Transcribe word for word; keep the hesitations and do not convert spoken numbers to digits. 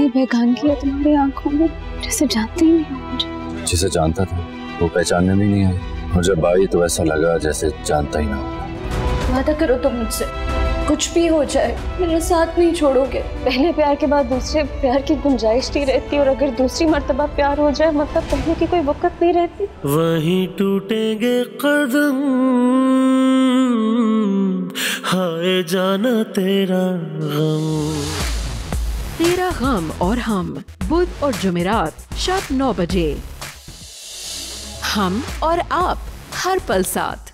बेगानगी है तुम्हारी आंखों में, जैसे जानती ही नहीं हो मुझे। जिसे जानता था वो पहचानने भी नहीं आई, और जब आई तो ऐसा लगा जैसे जानता ही ना हो। वादा करो तुम मुझसे, कुछ भी हो जाए मेरा साथ नहीं छोड़ोगे। पहले प्यार के बाद दूसरे प्यार की गुंजाइश नहीं रहती, और अगर दूसरी मर्तबा प्यार हो जाए मतलब पहले की कोई वक़्त नहीं रहती। वहीं टूटेंगे कदम, हाय जाना तेरा गम। तेरा गम और हम, बुध और जुमेरात शाम नौ बजे। हम और आप हर पल साथ।